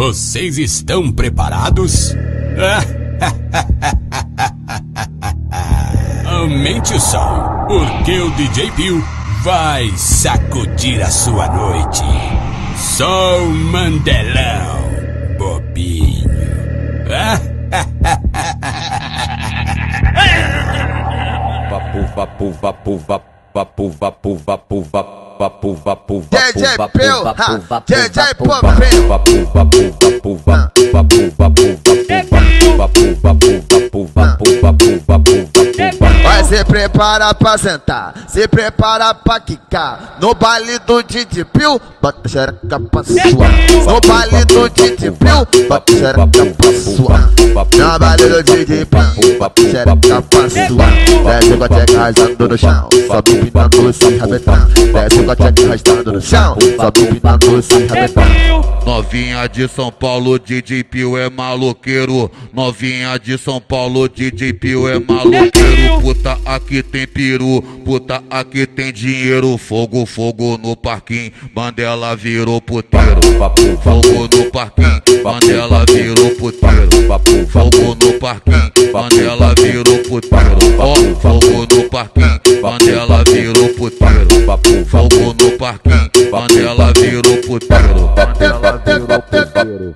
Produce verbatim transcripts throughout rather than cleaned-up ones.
Vocês estão preparados? Aumente o som, porque o D J Pio vai sacudir a sua noite. Só o Mandelão, bobinho. Vapu, vapu, vapu, vapu, vapu, vapu, vapu, vapu, D J Pio, D J Pio, vapu, vapu, vapu, vapu, vapu, vapu, vapu, vapu, vapu. Vai se prepara pra sentar, se prepara pra quicar. No baile do D J Pio, bota a xereca pra suar. No baile do D J Pio, bota a xereca pra suar. No baile do D J Pio, bota a xereca pra suar. Desce com a tcheca arrastando no chão, sobe pintando se rabetão. Desce com a tcheca arrastando no chão, sobe pintando se rabetão. Novinha de São Paulo, D J Pio é maloqueiro. Novinha de São Paulo, D J Pio é maloqueiro. Puta, aqui tem peru, puta, aqui tem dinheiro. Fogo, fogo no parquinho, Mandela virou puteiro. Fogo no parquinho, Mandela virou puteiro. Fogo no parquinho, Mandela virou puteiro. Ó, fogo no parquinho, Mandela virou puteiro. Fogo no parquinho, Mandela virou puteiro. Mandela virou puteiro.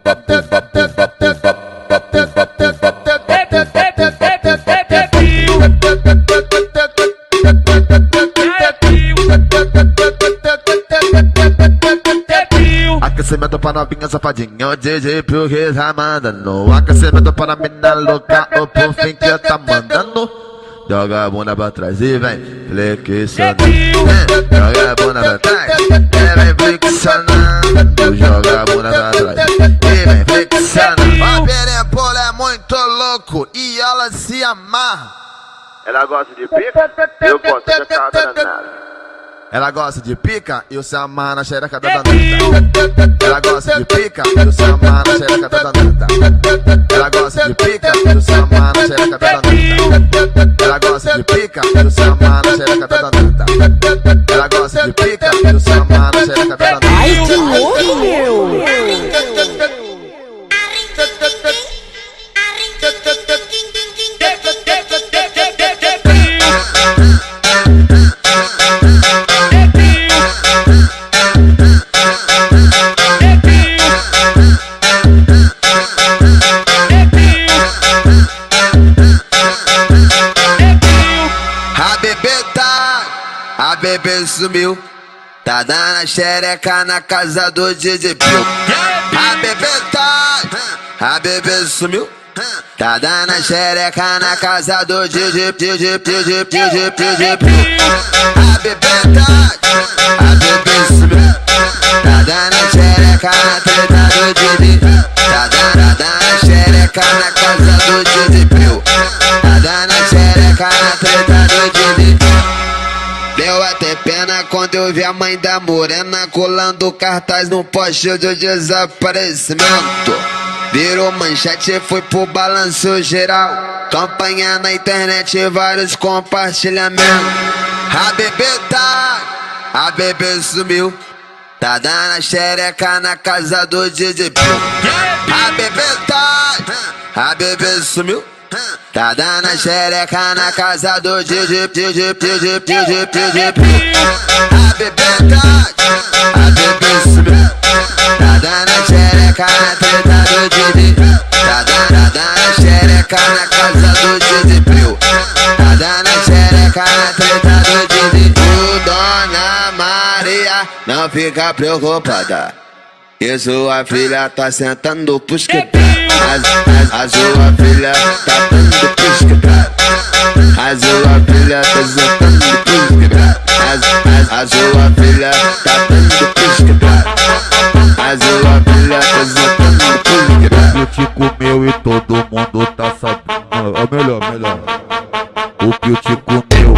Aquecimento para novinha safadinha, o D J Pio que tá mandando. Aquecimento para mina louca, o puff que tá mandando. Joga a bunda pra trás e vem flexionando. Joga a bunda pra trás e vem flexionando. Joga a bunda pra trás e vem flexionando. A Perempola é muito louco e ela se amarra. Ela gosta de pica, eu gosto de cada danada. Ela gosta de pica e o se amarra na xereca da danada. Ela gosta de pica e o se amarra na xereca da danada. Ela gosta de pica e o se amarra na xereca da danada. Ela gosta de pica e o se amarra na xereca da danada. Ela gosta de pica e o se amarra na xereca da danada. Ai, que louco, meu! A bebê sumiu, tá dando a xereca na casa do D J Pio. A bebê tá, a bebê sumiu, tá dando a xereca na casa do D J Pio, D J Pio, D J Pio, D J Pio. A bebê tá, a bebê sumiu, tá dando a xereca na treta do D J. Tá dando, tá dando a xereca na casa do D J Pio. Tá dando a xereca na treta do D J. Deu até pena quando eu vi a mãe da morena colando cartaz no poste de desaparecimento. Virou manchete e foi pro balanço geral. Campanha na internet, vários compartilhamentos. A bebê tá, a bebê sumiu, tá dando a xereca na casa do D J Pio. A bebê tá, a bebê sumiu, tá dando a xereca na casa do D J Pio, D J Pio, D J Pio, D J Pio, D J Pio. A bebê tá, a bebê sumiu, tá dando a xereca na treta do D J. Tá dando, tá dando a xereca na casa do D J Pio. Tá dando a xereca na treta do D J. O Dona Maria não fica preocupada, que sua filha tá sentando pros quebrados. A, a, a sua filha tá dando pros quebrados. A sua filha tá sentando pros quebrados. A, a, a sua filha tá dando pros quebrados. A sua filha tá sentando pros quebrados. O te comeu e todo mundo tá sabendo. É melhor, melhor. O que o te comeu.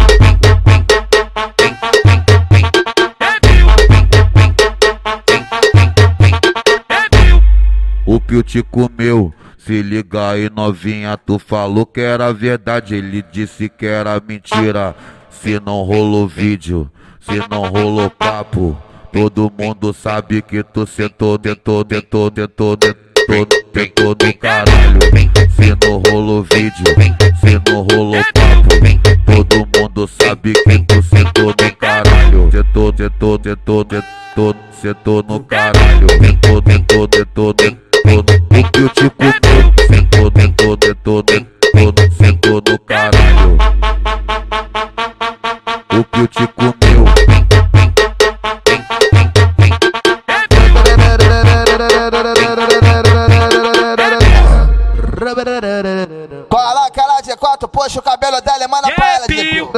O Pio te comeu, se liga aí novinha, tu falou que era verdade, ele disse que era mentira. Se não rolou vídeo, se não rolou papo, todo mundo sabe que tu sentou, tentou, tentou, tentou, tentou. sentou no caralho. Se não rolou vídeo, se não rolou papo, todo mundo sabe que tu sentou no caralho. Sentou, sentou, sentou, sentou, sentou no caralho. Sentou, sentou, sentou, sentou, o que eu te comeu. Sentou, sentou, sentou, sentou, sentou no caralho. O que eu te comeu. Coloca ela de quatro, puxa o cabelo dela e manda pra ela de pio.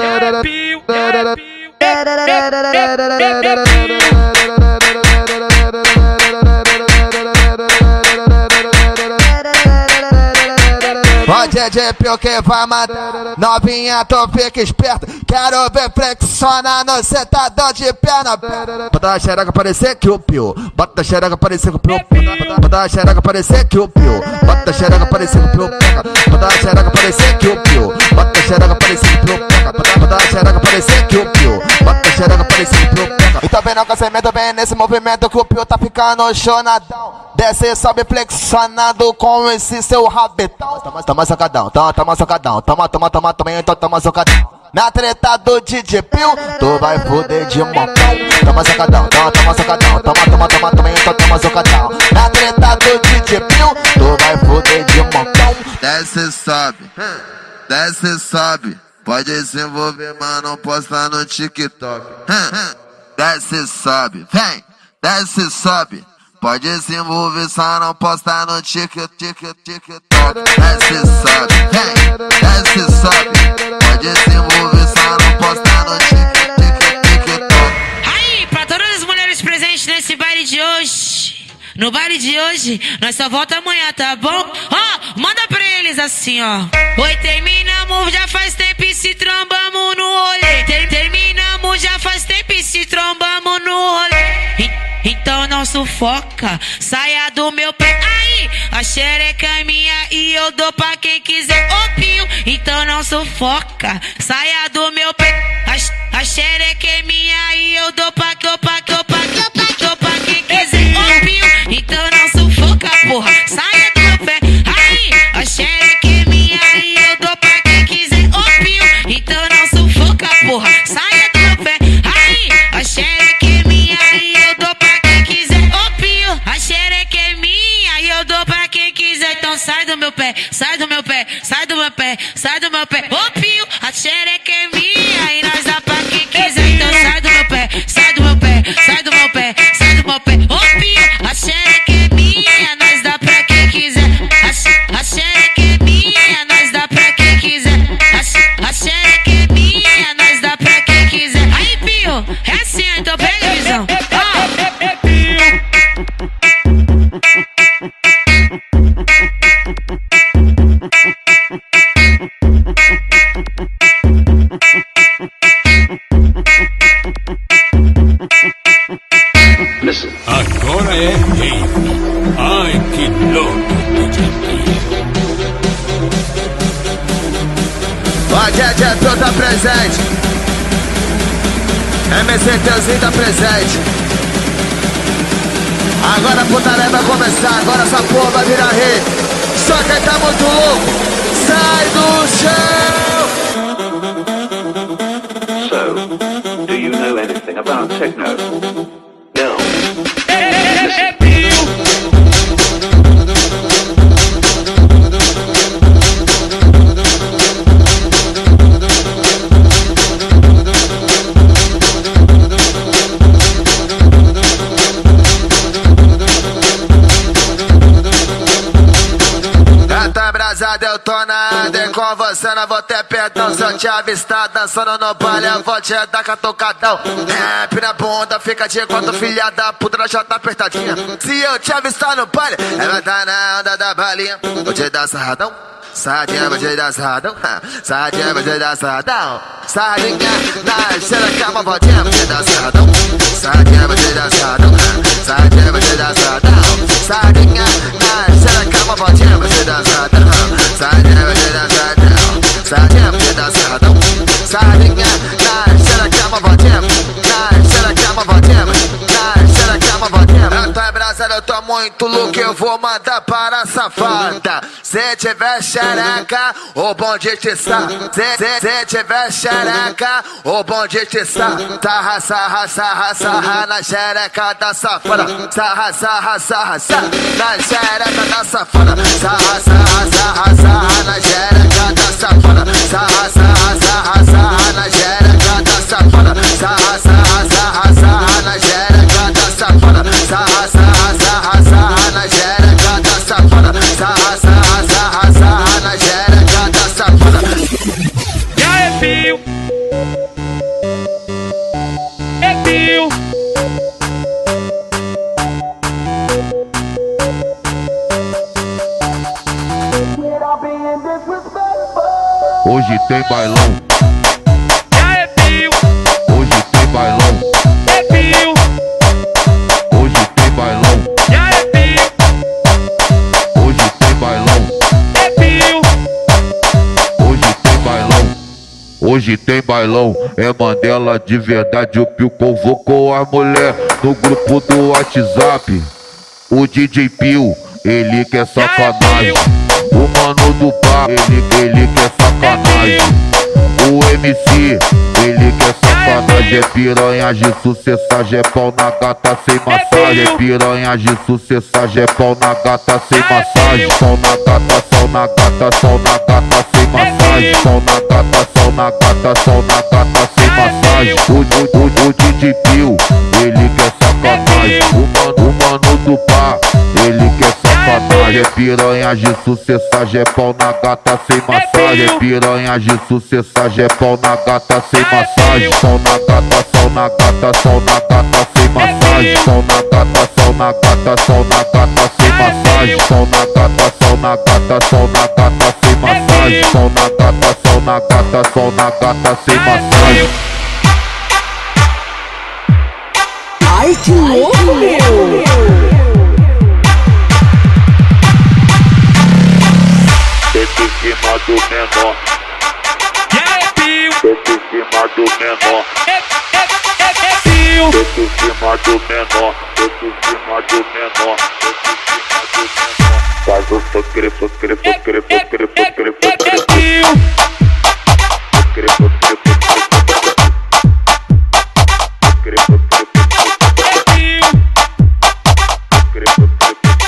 Ó D J Pio que vai matar, novinha tu fica esperta. Quero ver flexionar no sentadão de perna. Bota a xereca parecer que o Pio, bota a xereca parecer que o Pio, bota a xereca parecer que o Pio, bota a xereca parecer que o Pio, bota a xereca parecer que o Pio, bota a xereca parecer que o Pio, bota a xereca parecer que o Pio, bota a xereca parecer que o Pio. E tá vendo que você medo bem nesse movimento que o Pio tá ficando chonadão. Desce, sobe flexionado com esse seu rabetão. Toma, toma socadão, toma, toma socadão, toma, toma, toma, toma, então toma socadão. Na treta do D J Pio, tu vai foder de montão. Toma socadão, toma, toma socadão, toma, toma, toma, toma, então toma socadão. Na treta do D J Pio, tu vai foder de montão. Desce, sobe, desce, sobe. Pode se envolver, mas não posta no TikTok. Desce, sobe, vem, desce, sobe. Pode se envolver, só não posta no TikTok. Desce, sobe, vem, desce, sobe. Pode se envolver, só não posta no TikTok. Aí, pra todas as mulheres presentes nesse baile de hoje, no baile de hoje, nós só volta amanhã, tá bom? Ó, oh, manda pra eles assim, ó. Oi, terminamos, já faz tempo e se trombamos no rolê. Ter terminamos, já faz tempo e se trombamos no rolê. Então não sufoca, saia do meu pé. Aí, a xereca é minha e eu dou pra quem quiser. Ô Pio, então não sufoca, saia do meu pé. A, a xereca é minha e eu dou pra, dou pra, dou pra, dou pra, dou pra quem quiser. Ô Pio, então não sufoca, porra, saia do meu pé. Aí, a xereca é minha e eu dou pra quem quiser. Ô Pio, então não sufoca, porra, saia do meu pé. Aí, a xereca é minha e eu dou pra quem quiser. Ô Pio, a xereca é minha e eu dou pra quem quiser. Então sai do meu pé, sai do meu pé, sai do meu pé, sai do meu pé. Ô Pio, a xereca é minha e nós dá pra quem quiser. Então sai do meu pé, sai do meu pé, sai do meu pé, sai do meu pé. Ô Pio, a xereca é minha, nós dá pra quem quiser. A, a xereca é minha, nós dá pra quem quiser. A, a xereca é minha, nós dá pra quem quiser. Aí Pio, é assim, então pega a visão. Agora é rave. Ai, que louco, D J Pio. Ó D J Pio tá presente, M C Teuzinho tá presente. Agora a putaria vai começar, agora essa porra vai virar rei. Só quem tá muito louco, sai do chão. So, do you know anything about techno? No. Eu tô na área, com você não vou ter perdão. Se eu te avistar dançando no baile, eu vou te dar catucadão. Rap na bunda, fica de quatro, filha da puta, ela já tá apertadinha. Se eu te avistar no baile, ela tá na onda da balinha. Vou te dar sarradão, sarradinha, vou te dar sarradão. Sarradinha, vou te dar sarradão. Sarradinha, na xereca, uma voltinha, vou te dar sarradão. Sarradinha, vou te dar sarradão. Sarradinha, vou te dar sarradão. Sarradinha, na xereca, uma voltinha, vou te dar sarradão. Sarradinha, vou te dar sarradão. Sarradinha, vou te dar sarradão. Sarradinha, na xereca, uma voltinha. Na xereca, uma voltinha. Na xereca, uma voltinha. abraçado, eu tô muito louco, eu vou mandar para a safada. Se tiver xereca, o bom de te sa. Se, se, se tiver xereca, o bom de te sa. Sarra, sarra, sarra, sarra na xereca da safada. Sarra, sarra, sarra, sarra na xereca da safada. Sarra, sarra, sarra, sarra na xereca da safada. Sarra, sarra, sarra, sarra na xereca da safada. Sarra, sarra, sarra, sarra na xereca da safada. Sarra, sarra, sarra, sarra na xereca da safada. Sarra, sarra, sarra, sarra na xereca da safada. E aí, Pio? É Pio? Hoje tem bailão. É Pio? Hoje tem bailão. É Pio? Hoje tem bailão. É Pio? Hoje tem bailão. É Pio? Hoje tem bailão. Hoje tem bailão. É Mandela de verdade. O Pio convocou a mulher no grupo do WhatsApp. O D J Pio, ele quer sacanagem. O mano do bar, ele, ele quer sacanagem. O M C, ele quer sacanagem. É piranha de sucessagem, é pau na gata sem massagem. É piranha de sucessagem, é pau na gata sem massagem. Pau na gata, sol na gata, sol na gata sem massagem. Sol na gata, sol na gata, sol na gata sem massagem. O, o, o, o D J Pio, ele quer sacanagem. O mano, o mano do bar, ele quer sacanagem. É piranha de sucessagem, é pau na gata sem massagem. É piranha de sucessagem, é pau na gata sem massagem. Sol na gata, sol na gata, sol na gata sem massagem. Sol na gata, sol na gata, sol na gata sem massagem. Sol na gata, sol na gata, sol na gata sem massagem. Sol na gata, sol na gata, sol na gata sem massagem. Ai, que louco, meu! Desce em cima do menor. E aí, Pio? Desce em cima do menor. É, é, é, é Pio? Desce em cima do menor. Desce em cima do menor. Desce em cima do menor. Faz o fucre, fucre, fucre, fucre, fucre, fucre. É Pio? Fucre, fucre, fucre, fucre. Fucre, fucre, fucre, É Pio? fucre, fucre, fucre.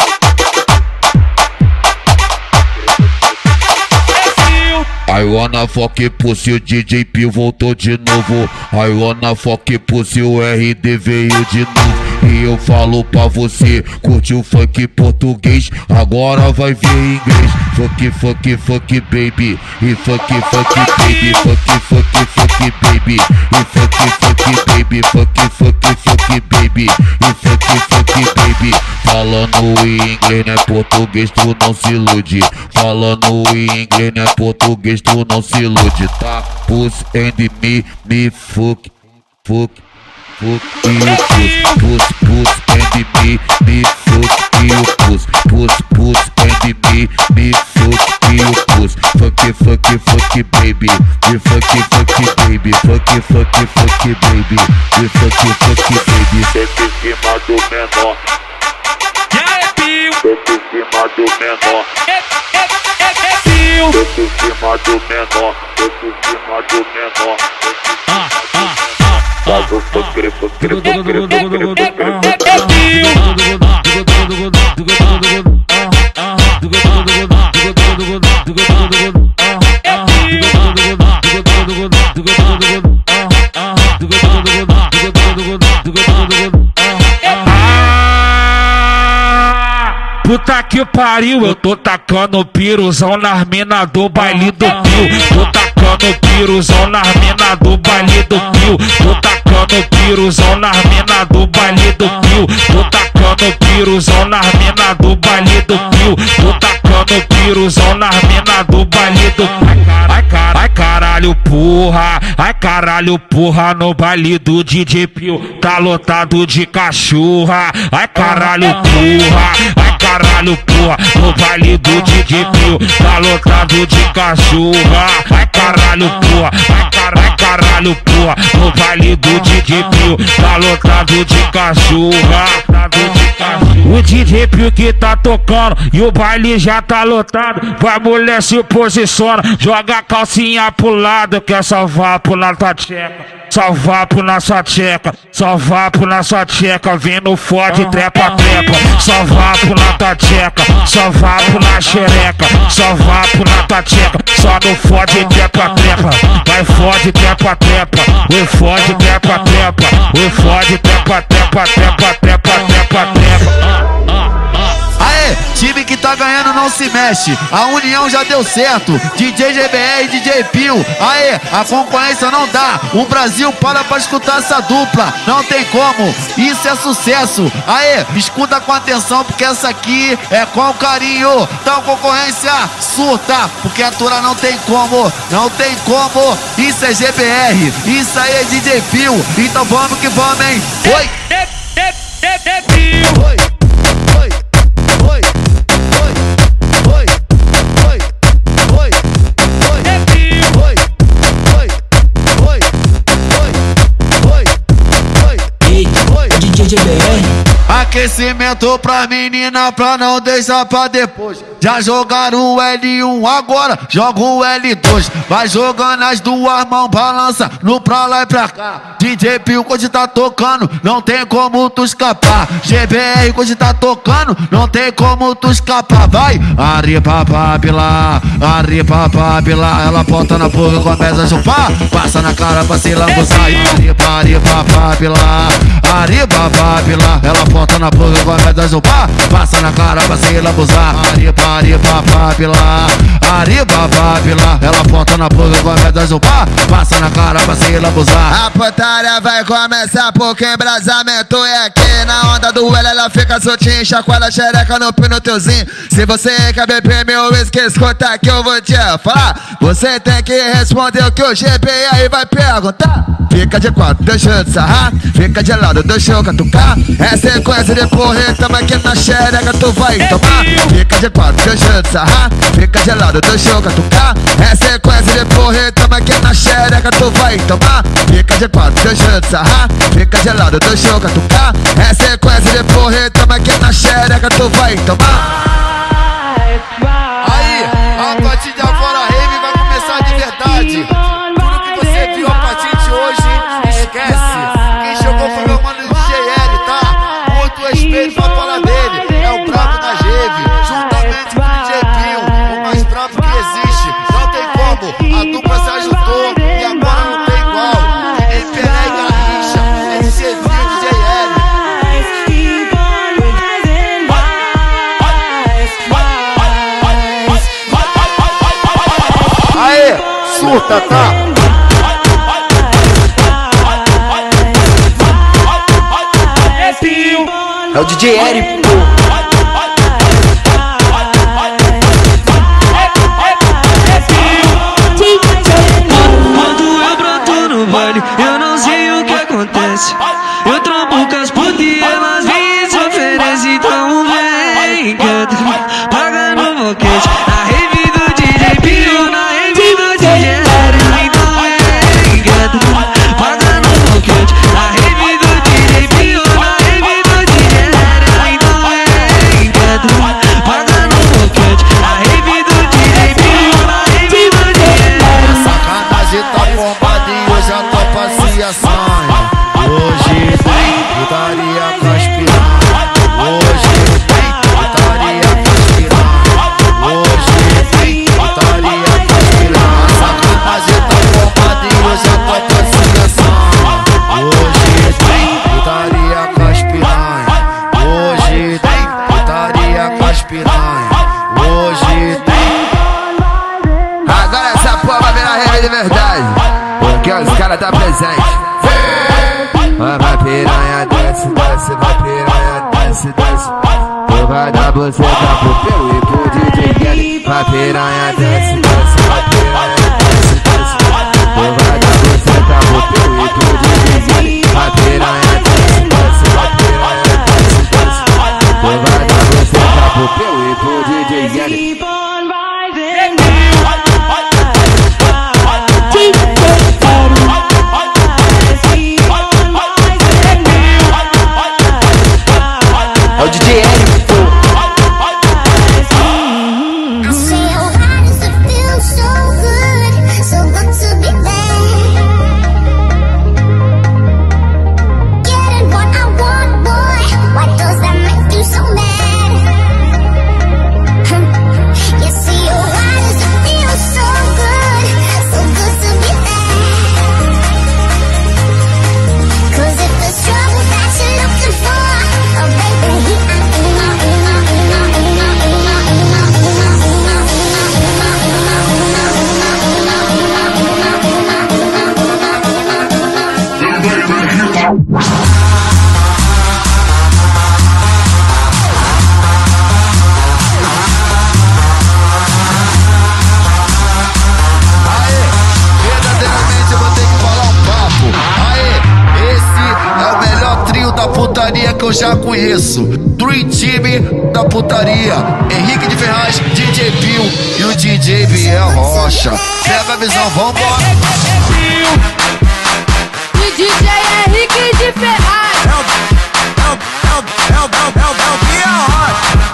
I wanna fuck pussy, o D J Pio voltou de novo. I wanna fuck pussy, o R D veio de novo. E eu falo pra você, curte o funk português, agora vai ver inglês. Fuck, fuck, fuck baby, e fuck, fuck baby, fuck, fuck, fuck baby, e fuck, fuck baby, fuck, fuck, fuck baby, e fuck, fuck baby. Falando em inglês, não é português, tu não se ilude. Falando em inglês, não é português, tu não se ilude, tá? Puss and me, me fuck, fuck, fuck e o puss. Puss, puss and me, me fuck e o puss. Puss, puss and me, me fuck e o puss. Fuck, fuck, fuck baby, e fuck, fuck baby, fuck, fuck, fuck baby, e fuck, fuck baby. Desce em cima do menor. E aí, Pio? Desce em cima do menor. É, é, é, é Pio? Desce em cima do menor. Desce em cima do menor. Ah, ah, ah. Faz o fucre, fucre, fucre, fucre, fucre. É Pio? Puta que pariu, eu tô tacando piruzão nas mina do baile do Pio. Tô tacando piruzão nas mina do baile do Pio. Tô tacando piruzão nas mina do baile do Pio. Tô tacando piruzão nas mina do baile do Pio. Tô tacando piruzão nas mina do baile do Pio. Ai, car ai caralho, porra. Ai caralho, porra, no baile do D J Pio. Tá lotado de cachorra. Ai caralho, porra. Ai caralho, porra, no baile do D J Pio. Tá lotado de cachorra. Ai caralho, porra. Ai, car ai caralho, porra, no baile do D J Pio. Tá lotado de cachorra. Lotado de cachorra. O D J Pio que tá tocando e o baile já tá lotado. Vai mulher se posiciona, joga a calcinha pro lado. Quer salvar pro na tua tcheca, salvar pro na sua tcheca, salvar pro na sua tcheca. Vem no fode, trepa, trepa. Salvar pro na tua tcheca, salvar pro na xereca, salvar pro na tua tcheca. Só no fode, trepa, trepa. Vai fode, trepa, trepa. Oi fode, trepa, trepa. Oi fode, trepa, trepa, trepa, trepa, trepa, trepa. Aê, time que tá ganhando não se mexe, a união já deu certo. D J G B R e D J Pio, aê, a concorrência não dá. O Brasil para pra escutar essa dupla, não tem como, isso é sucesso. Aê, escuta com atenção porque essa aqui é com carinho. Então concorrência surta, porque a tura não tem como, não tem como. Isso é G B R, isso aí é D J Pio, então vamos que vamos, hein. Oi, oi. Aquecimento pra menina pra não deixar pra depois. Já jogaram o L um, agora joga o L dois. Vai jogando as duas mãos, balança no pra lá e pra cá. D J Pio hoje tá tocando, não tem como tu escapar. G B R hoje tá tocando, não tem como tu escapar. Vai, aripapapila, aripapapila. Ela bota na boca e começa a chupar, passa na cara pra se lambuzar. Aripapapila, aripapapila. Ela bota na boca e começa a chupar, passa na cara pra se lambuzar. Aripapapila, aripapapila. Ela bota na boca e começa a chupar, passa na cara pra se lambuzar. A putaria vai começar porque embrasamento é aqui. Na onda do L ela fica soltinha, chacoalha a xereca no pino teuzinho. Se você quer beber meu whisky, escuta que eu vou te falar. Você tem que responder o que o G B R vai perguntar. Fica de quatro, deixa eu te sarrar. Fica de lado, deixa eu catucar. É sequência de porra, tamo aqui na xereca, tu vai tomar. Fica de quatro, deixa eu te sarrar. Fica de lado, deixa eu catucar. É sequência de porra, tamo aqui na xereca, tu vai tomar. Fica de quatro, deixa eu te sarrar. Fica de lado, deixa eu catucar. É sequência de porra, tamo aqui na xereca, tu vai tomar. Aí, a partir de agora a rave vai começar de verdade. Tudo que você viu a partir de hoje, esquece. Quem chegou foi meu mano D J L, tá? Muito respeito pra falar dele. É o brabo da rave, juntamente com o D J Pio, o mais brabo que existe. Não tem como, a dupla se ajudou e agora não tem igual. Ninguém pega e garrincha, é D J Pio e D J L. Aê, surta, tá? É o D J L, pô. Quando eu broto no baile, eu não sei o que acontece. Eu trampo com as putas e elas vêm e se oferecem. Então vem, canta, paga no boquete. Na rave do D J Pio, na rave do D J L. Então vem, canta, paga no boquete. Na rave do D J Pio, na rave do D J L. Então vem, canta, paga no boquete. Na rave do D J Pio, na rave do D J L. Sacanagem tá bombada e hoje já tô passeação. Hoje tem putaria com as piranha. Hoje tem putaria com as piranha. Hoje tem putaria com as piranha. Sacanagem tá bombada e hoje já tô passeação. Hoje tem putaria com as piranha. Hoje tem putaria com as piranha. Hoje tem. Agora essa porra vai virar rave de verdade, porque os caras tá presente. Vai, vai piranha, desce, desce, vai piranha, desce, desce. Tu vai dar você tá pro pelo e pro D J Kelly. Vai piranha, desce, desce, vai piranha, desce, desce. Tu vai dar você tá pro pelo e pro D J Kelly. Vai piranha, desce, desce, vai piranha, desce, desce. Tu vai dar você tá pro pelo e pro D J Kelly. É o D J L. Que eu já conheço, Dream Team da putaria, Henrique de Ferraz, D J Pio e o D J Biel Rocha. Pega a visão, vambora. O D J Henrique de Ferraz. É o, é o, é o, é o, é o, é o, é o Biel Rocha.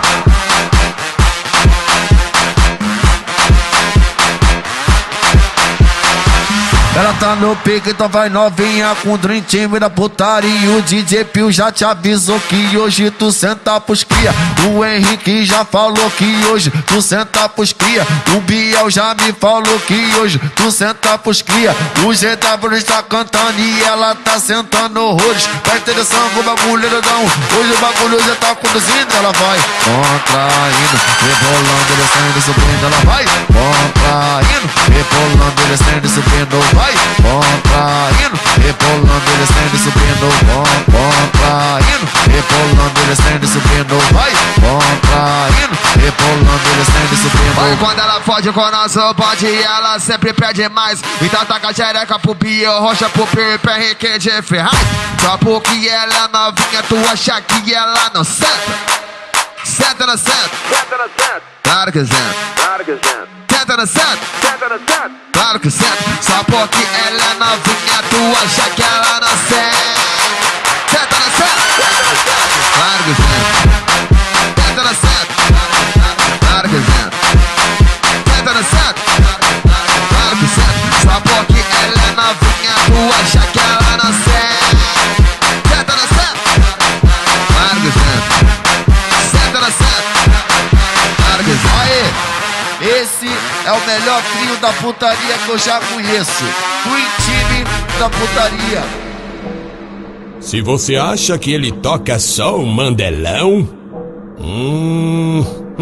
Ela tá no pique, então vai novinha com o Dream Team da putaria. E o D J Pio já te avisou que hoje tu senta pros cria. O Henrique já falou que hoje tu senta pros cria. O Biel já me falou que hoje tu senta pros cria. O G W está cantando e ela tá sentando horrores. Tá interessando o bagulho doidão. Hoje o bagulho já tá conduzindo. Ela vai contraindo, rebolando, descendo, subindo. Ela vai contraindo, rebolando, descendo, subindo. Vai contraindo, rebolando, descendo, subindo. Contraindo, rebolando, descendo, subindo. Vai contraindo, rebolando, descendo, subindo. Vai quando ela fode com o nosso bode e ela sempre pede mais. Então taca a xereca pro Biel Rocha, pro Pipe Henrique de Ferraz. Só porque ela é novinha, tu acha que ela não senta? Senta na senta. Senta na senta. Claro que senta. Claro que senta. Senta na senta. Senta na senta. Claro que senta. Só porque ela é novinha, tu acha que ela não senta? Senta na senta. Claro que senta. Senta na senta. Claro que senta. Senta na senta. Claro que senta. Só porque ela é novinha, tu acha que ela não senta? Senta na senta. Claro que senta. Senta na senta. Claro que senta. Aê, esse é o melhor trio da putaria que eu já conheço. Dream Team da putaria. Se você acha que ele toca só o mandelão, hum,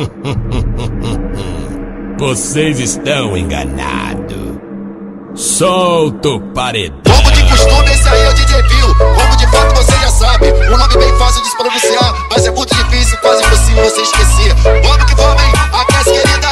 vocês estão enganados. Solta o paredão. Como de costume, esse aí é o D J Pio. Como de fato você já sabe, um nome bem fácil de se pronunciar, mas é muito difícil, quase impossível você esquecer. Vamos que vamos, hein? Aquece, querida.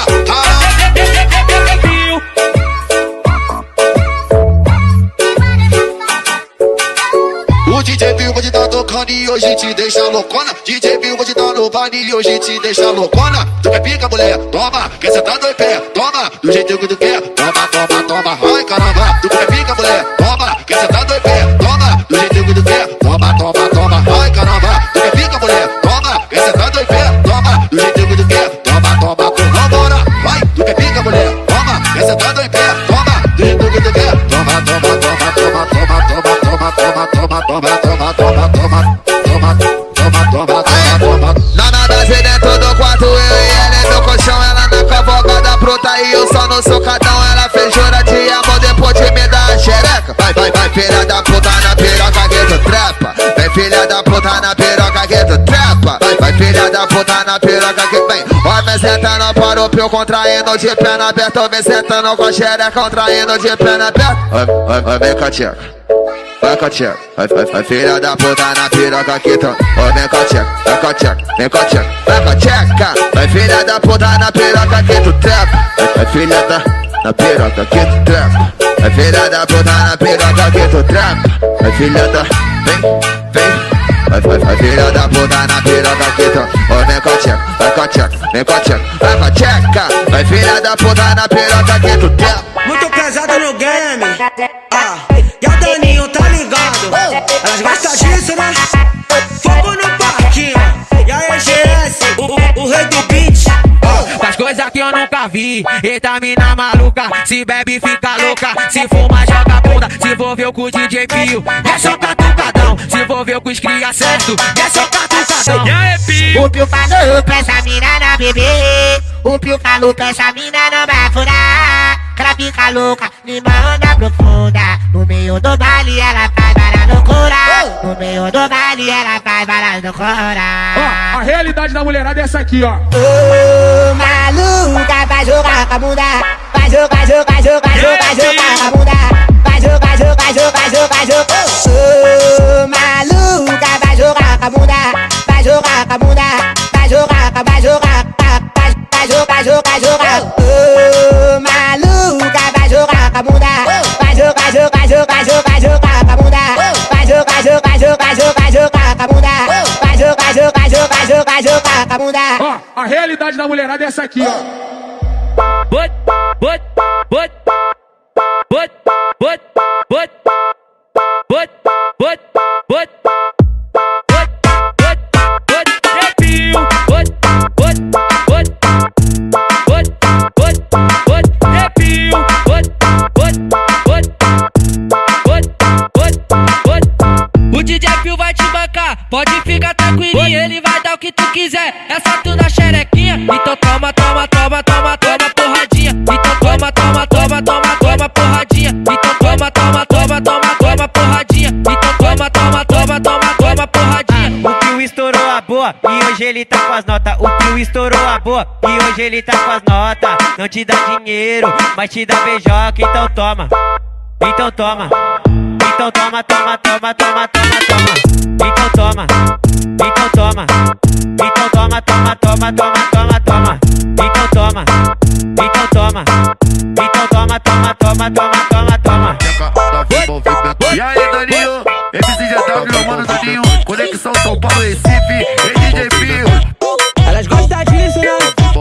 O D J Pio pode tá tocando e hoje te deixa loucona. D J Pio pode tá no baile e hoje te deixa loucona. Tu quer pica, mulher? Toma, quer sentar no pé? Toma, do jeito que tu quer. Toma, toma, toma, ai caramba. Tu quer pica, mulher? Toma, quer sentar no pé? Toma, do jeito que tu quer. Toma, toma, toma, ai caramba. Tu quer pica, mulher? Toma, quer sentar no pé? Toma, do jeito que tu quer. Toma, toma, toma, vambora. Vai, tu quer pica, mulher? Toma, quer sentar no pé? Toma, do jeito que tu quer. Toma, toma, toma, toma, toma, toma, toma, toma, toma, toma, toma, toma, toma, toma, toma, toma, toma, toma. Nana desce dentro do quarto, eu e ela no colchão, ela na cavalgada bruta e eu só no socadão. Ela fez jura de amor depois de me dar a xereca. Vai, vai, vai, filha da puta na piroca que tu trepa. Vem, filha da puta na piroca que tu trepa. Vai, vai, filha da puta na piroca que vem. Ó, me sentando para o pio, contraindo de perna aberta. Me sentando com a xereca, contraindo de perna aberta. Vai, vai, vai, vem com a tcheca. Vai com a tcheca, vai, vai, vai, filha da puta na piroca que tu. Ó, vem com a tcheca, vai com a tcheca, vem com a tcheca, vai com a tcheca. Vai, filha da puta na piroca que tu trepa. Vai, vai, filha da na piroca que tu trepa. Vai, filha da puta na piroca que tu trepa. Vai, filha da, vem, vem. Vai, vai, vai, filha da puta na piroca que tu. Ó, vem com a tcheca, vai com a tcheca, vem com a tcheca, vai com a tcheca. Vai, filha da puta na piroca que tu trepa. Muito pesado no game. Ah, e a Daninho tá ligado. Elas gostam disso, né? Fogo no parquinho. E aí, G S? nunca vi. Eita mina maluca, se bebe fica louca, se fuma joga bunda, se envolveu com o D J Pio, é só catucadão, se envolveu com os cria certo, é só catucadão. O Pio falou pra essa mina não beber, o Pio falou pra essa mina não vai furar, que ela fica louca, numa onda profunda, no meio do baile ela faz vara no cora, no meio do baile ela faz vara no cora. Ó, a realidade da mulherada é essa aqui, ó. Ô, maluca, vai jogar com a bunda, vai jogar, jogar, jogar, jogar, jogar com a bunda, vai jogar, jogar, jogar, jogar, jogar. Ô, maluca, vai jogar com a bunda, vai jogar com a bunda, vai jogar, vai jogar, vai jogar, jogar, jogar. Ô, maluca, vai jogar com a bunda, vai jogar, jogar, jogar, jogar, jogar com a bunda, vai jogar, jogar, jogar, jogar, jogar com a bunda, vai jogar, jogar, jogar, jogar, jogar com a bunda. Ó, a realidade da mulherada é essa aqui, ó. Bot, bot, bot, bot, bot, bot, bot, bot, bot, bot, bot, bot, arrepio, bot, bot, bot, bot, bot, bot, arrepio, bot, bot, bot, bot, bot, bot. O D J Pio vai te bancar, pode ficar tranquilinho, ele vai dar o que tu quiser, é só tu na xerequinha, então toma, toma, toma, toma, toma porradinha, então toma, toma, toma, toma, toma porradinha, então toma, toma, toma, toma, toma porradinha, então toma, toma, toma, toma, toma porradinha. O Pio estourou a boa e hoje ele tá com as notas. O Pio estourou a boa e hoje ele tá com as notas. Não te dá dinheiro, mas te dá beijoca, então toma, então toma, então toma, toma, toma, toma, toma, toma, então toma, então toma, então toma, toma, toma, toma, toma, toma, então toma, então toma, então toma, toma, toma, toma, toma, toma. E aí, Daninho, M C G W, mano Daninho, Conexão São Paulo, Recife, e D J Pio. Elas gostam disso, né?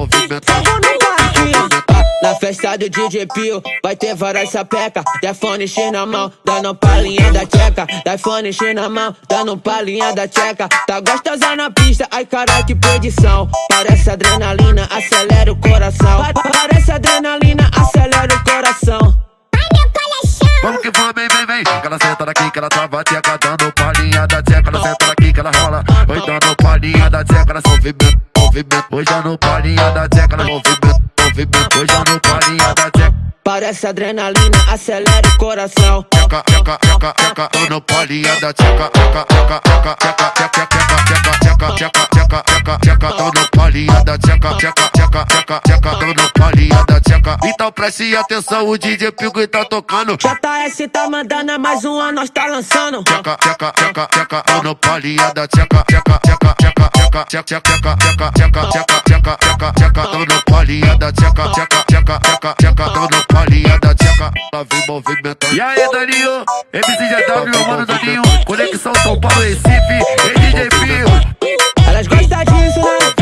Na festa do D J Pio vai ter várias sapeca, telefone X na mão, dando palhinha da tcheca, telefone X na mão, dando palhinha da tcheca. Tá gostosa na pista, ai carai que perdição, parece adrenalina, acelera o coração, parece adrenalina, acelera o coração. Vamos que vamos, vem, vem, vem. Que ela senta daqui, que ela trava tcheca, dando palhinha da tcheca. Ela senta daqui, que ela rola, oi, dando palhinha da tcheca. Ela movimento, movimento, hoje dando palhinha da tcheca. Ela movimento, movimento, hoje dando palhinha da tcheca. Parece adrenalina, acelera o coração. Tcheca, tcheca, tcheca, tcheca, dando palhinha da tcheca. Tcheca, tcheca, tcheca, tcheca, tcheca, tcheca, tcheca, tcheca, tcheca, tcheca, tcheca, dando palhinha da tcheca. Tcheca, tcheca, tcheca, tcheca, dando palhinha da tcheca. Então preste atenção, o D J Pio tá tocando. J S tá mandando, é mais uma, nós tá lançando. Tcheca, tcheca, tcheca, tcheca, dando palhinha da tcheca. Tcheca, tcheca, tcheca, tcheca, tcheca, tcheca, tcheca, tcheca, tcheca, tcheca, tcheca, tcheca, dando palhinha da tcheca. Tcheca, tcheca, tcheca, tcheca, dando palhinha da tcheca. Ela vem movimentando. E aí, Daninho, M C G W, mano Daninho, Conexão São Paulo, Recife, e D J Pio. Elas gostam disso, né?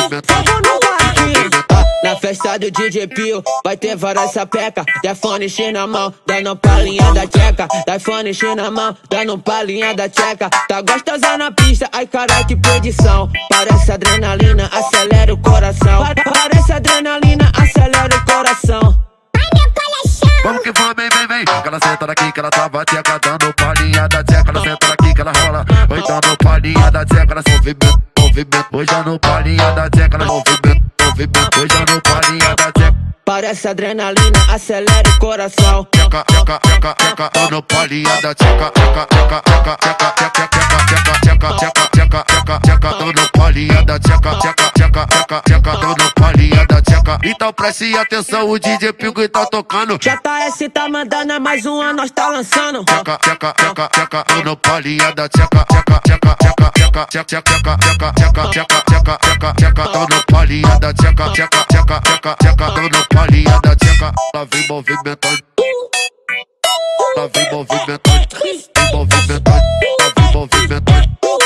Na festa do D J Pio vai ter várias sapeca, telefone X na mão, dando palhinha da tcheca, telefone X na mão, dando palhinha da tcheca. Tá gostosa na pista, ai carai que perdição, parece adrenalina, acelera o coração, parece adrenalina, acelera o coração. Vamos que vamos, vem, vem, vem. Que ela senta daqui, que ela trava tcheca, dando palhinha da tcheca. Ela senta daqui, que ela rola, oi, dando palhinha da tcheca. Ela movimento, movimento, hoje dando palhinha da tcheca. Ela movimento, movimento, hoje dando palhinha da tcheca. Parece adrenalina, acelera o coração. Tcheca, tcheca, tcheca, tcheca, dando palhinha da tcheca. Tcheca, tcheca, tcheca, tcheca, tcheca, tcheca, tcheca, tcheca, tcheca, tcheca, tcheca, dando palhinha da tcheca. Tcheca, tcheca, tcheca, tcheca, dando palhinha da tcheca. Então preste atenção, o D J Pio tá tocando. J S tá mandando, é mais uma, nós tá lançando. Tcheca, tcheca, tcheca, tcheca, dando palhinha da tcheca. Tcheca, tcheca, tcheca, tcheca, tcheca, tcheca, tcheca, tcheca, tcheca, tcheca, tcheca, tcheca, dando palhinha da tcheca. Tcheca, tcheca, tcheca, tcheca, dando palhinha da tcheca. Ela vem movimentando, ela vem movimentando, movimentando, ela vem movimentando.